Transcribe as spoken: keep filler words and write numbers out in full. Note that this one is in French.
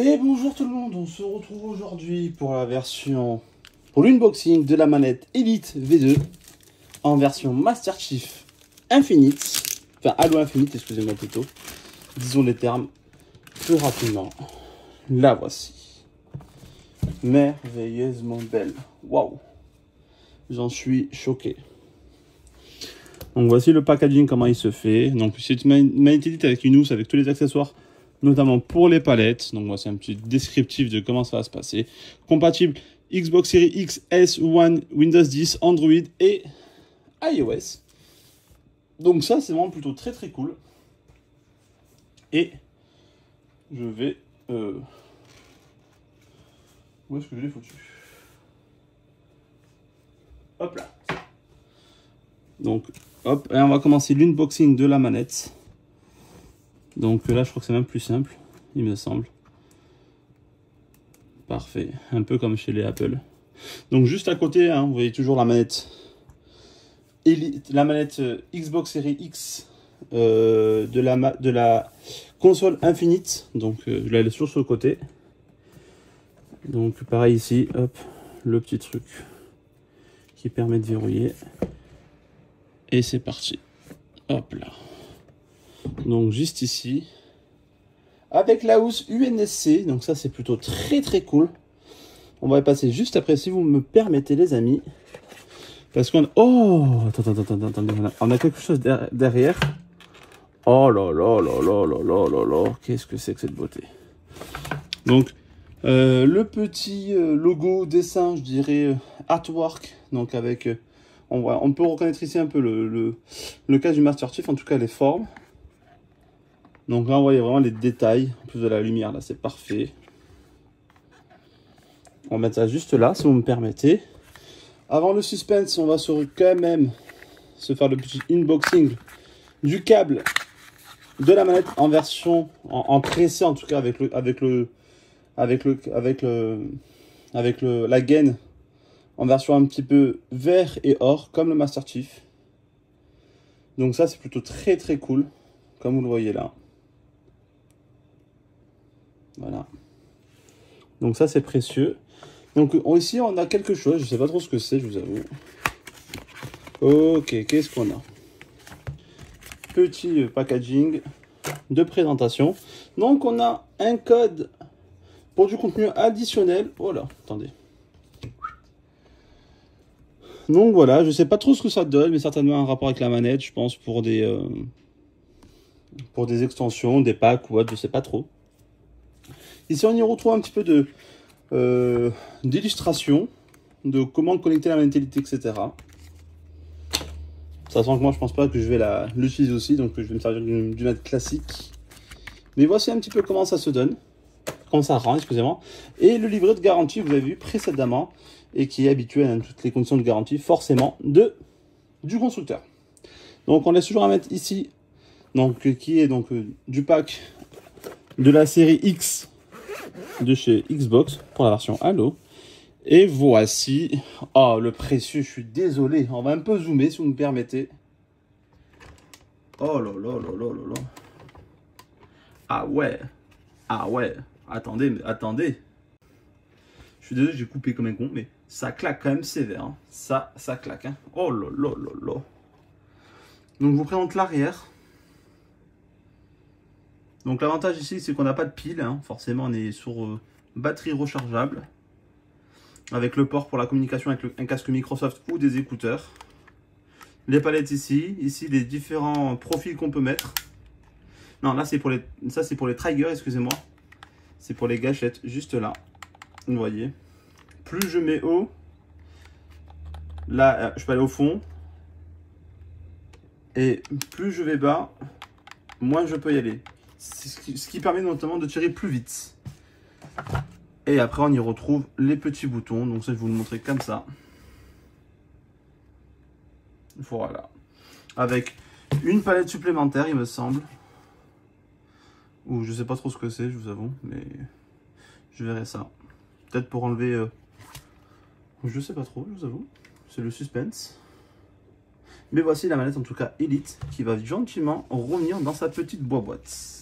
Et bonjour tout le monde, on se retrouve aujourd'hui pour la version, pour l'unboxing de la manette Elite V deux en version Master Chief Infinite, enfin Halo Infinite, excusez-moi plutôt, disons les termes plus rapidement. La voici, merveilleusement belle, waouh, j'en suis choqué. Donc voici le packaging, comment il se fait. Donc c'est une manette Elite avec une housse, avec tous les accessoires, notamment pour les palettes. Donc voici un petit descriptif de comment ça va se passer. Compatible Xbox Series X, S, One, Windows dix, Android et iOS. Donc ça c'est vraiment plutôt très très cool. Et je vais... Euh... Où est-ce que je l'ai foutu? Hop là. Donc hop, et on va commencer l'unboxing de la manette. Donc là, je crois que c'est même plus simple, il me semble. Parfait, un peu comme chez les Apple. Donc juste à côté, hein, vous voyez toujours la manette, Elite, la manette euh, Xbox Series X euh, de, la de la console Infinite. Donc euh, je la laisse sur ce côté. Donc pareil ici, hop, le petit truc qui permet de verrouiller. Et c'est parti. Hop là. Donc juste ici, avec la housse U N S C, donc ça c'est plutôt très très cool. On va y passer juste après, si vous me permettez les amis, parce qu'on... Oh, attends, attends, attends, attendez, on a quelque chose derrière. Oh là là là là là là là là, qu'est-ce que c'est que cette beauté. Donc euh, le petit euh, logo dessin, je dirais euh, artwork, donc avec, euh, on, voit, on peut reconnaître ici un peu le, le, le cas du Master Chief, en tout cas les formes. Donc là, on voit vraiment les détails, en plus de la lumière, là, c'est parfait. On va mettre ça juste là, si vous me permettez. Avant le suspense, on va se, quand même se faire le petit unboxing du câble de la manette en version, en, en pressé en tout cas, avec le, avec le, avec le, avec le, avec le, la gaine en version un petit peu vert et or, comme le Master Chief. Donc ça, c'est plutôt très très cool, comme vous le voyez là. Voilà. Donc ça c'est précieux. Donc ici on a quelque chose, je sais pas trop ce que c'est, je vous avoue. Ok, qu'est-ce qu'on a? Petit packaging de présentation. Donc on a un code pour du contenu additionnel. Oh là, attendez. Donc voilà, je sais pas trop ce que ça donne, mais certainement un rapport avec la manette, je pense, pour des euh, pour des extensions, des packs ou autre, je sais pas trop. Ici, on y retrouve un petit peu de euh, d'illustration de comment connecter la manette Elite, et cetera. Sachant que moi, je pense pas que je vais l'utiliser aussi, donc je vais me servir d'une manette classique. Mais voici un petit peu comment ça se donne, comment ça rend, excusez-moi. Et le livret de garantie, vous avez vu précédemment, et qui est habitué à toutes les conditions de garantie, forcément, de du constructeur. Donc, on laisse toujours à mettre ici, donc qui est donc euh, du pack de la série X de chez Xbox pour la version Halo. Et voici, oh le précieux, je suis désolé, on va un peu zoomer si vous me permettez. Oh là là là là là là. Ah ouais, ah ouais, attendez, mais attendez. Je suis désolé, j'ai coupé comme un con, mais ça claque quand même sévère, hein. Ça, ça claque, hein. Oh là là là là. Donc je vous présente l'arrière. Donc l'avantage ici, c'est qu'on n'a pas de pile, hein. Forcément on est sur euh, batterie rechargeable, avec le port pour la communication avec le, un casque Microsoft ou des écouteurs. Les palettes ici, ici les différents profils qu'on peut mettre. Non, là c'est pour les, ça c'est pour les triggers, excusez-moi. C'est pour les gâchettes, juste là, vous voyez. Plus je mets haut, là je peux aller au fond, et plus je vais bas, moins je peux y aller. Ce qui, ce qui permet notamment de tirer plus vite. Et après on y retrouve les petits boutons. Donc ça je vais vous le montrer comme ça. Voilà. Avec une palette supplémentaire il me semble. Ou je sais pas trop ce que c'est, je vous avoue. Mais je verrai ça. Peut-être pour enlever... Euh... Je sais pas trop, je vous avoue. C'est le suspense. Mais voici la manette en tout cas Elite qui va gentiment revenir dans sa petite boîte.